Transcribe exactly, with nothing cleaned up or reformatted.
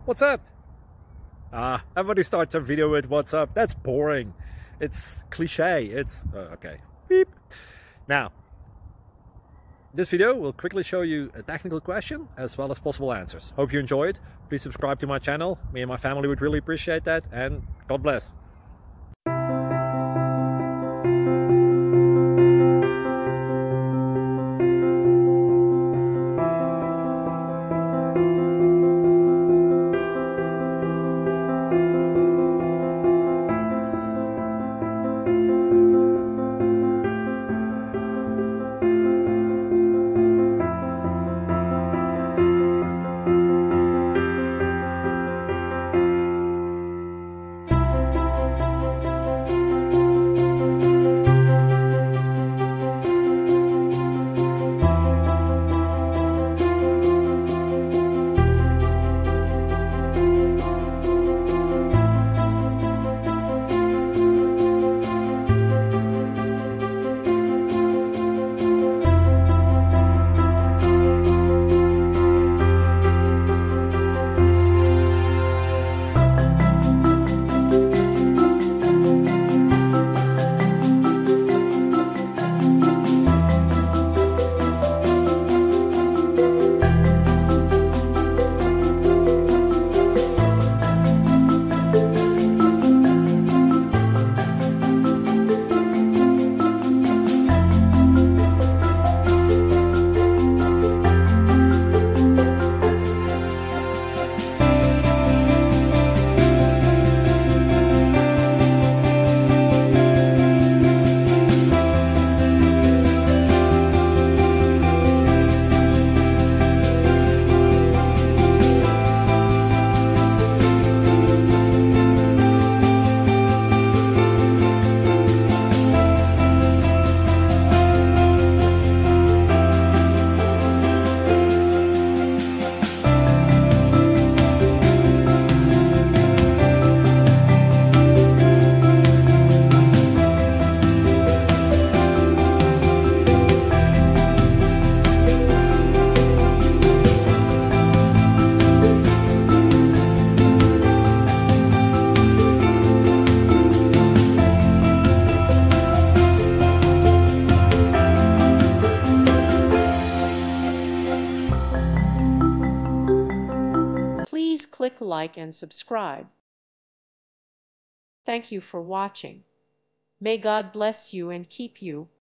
What's up? Ah, everybody starts a video with what's up. That's boring. It's cliche. It's uh, okay. Beep. Now, this video will quickly show you a technical question as well as possible answers. Hope you enjoyed. Please subscribe to my channel. Me and my family would really appreciate that, and God bless. Please click like and subscribe. Thank you for watching. May God bless you and keep you.